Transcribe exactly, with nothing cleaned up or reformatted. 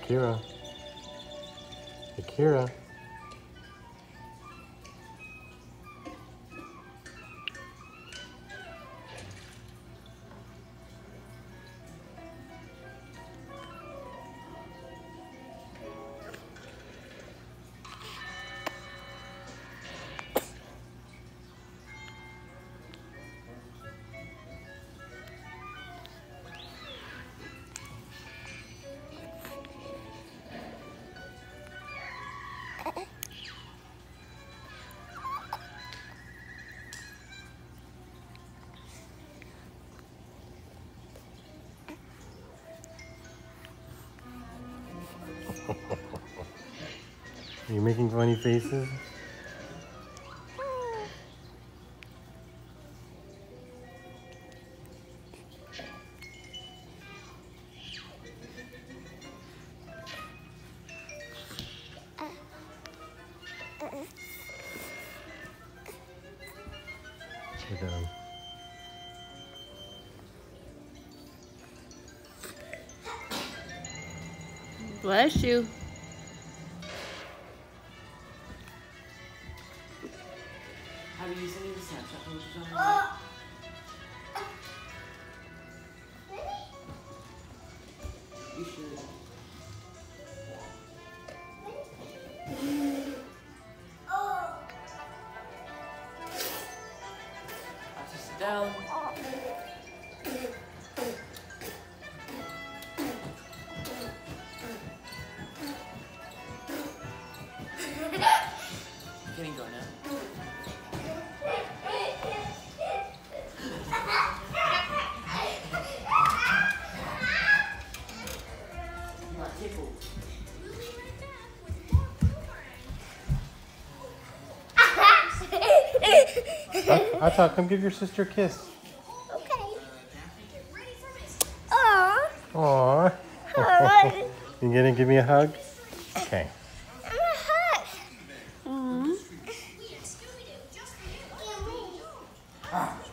Akira. Akira. Are you making funny faces? Sit down. Bless you. Have you seen the Snapchat posters on Oh. You should. Oh. I'll just sit down. You can go now. You are tickled. Ata, come give your sister a kiss. Okay. Aww. Aww. Aww. You gonna give me a hug? Okay. I'm a hug. Aww. Ah.